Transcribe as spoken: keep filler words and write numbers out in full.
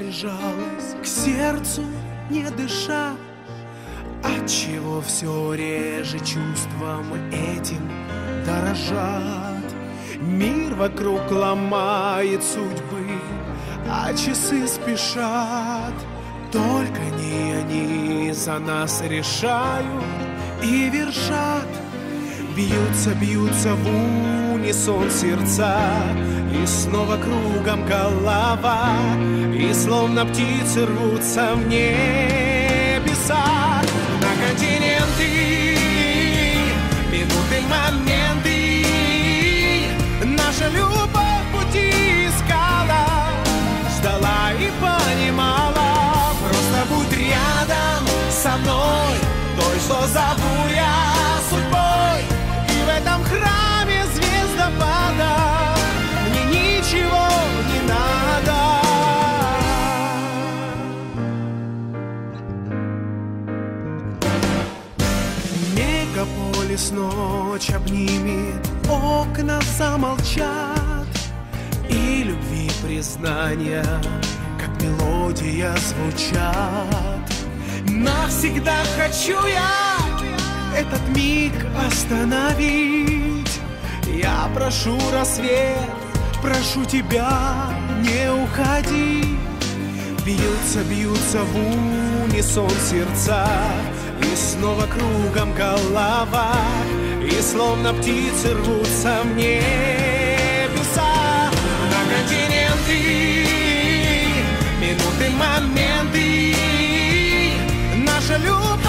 прижалась к сердцу, не дыша, отчего все реже чувством этим дорожат. Мир вокруг ломает судьбы, а часы спешат. Только не они за нас решают и вершат. Бьются, бьются в унисон сердца, и снова кругом голова, и словно птицы рвутся в небеса. На континенты, минуты, моменты, наша любовь пути искала, ждала и понимала. Просто будь рядом со мной, той, что зову я судьбой. И в этом храме звездопада мне ничего не надо. Мегаполис ночь обнимет, окна замолчат, и любви признания, как мелодия, звучат. Навсегда хочу я этот миг остановить. Я прошу рассвет, прошу тебя, не уходи. Бьются, бьются в унисон сердца, и снова кругом голова, и словно птицы рвутся в небеса. На континенты, минуты, моменты, наша любовь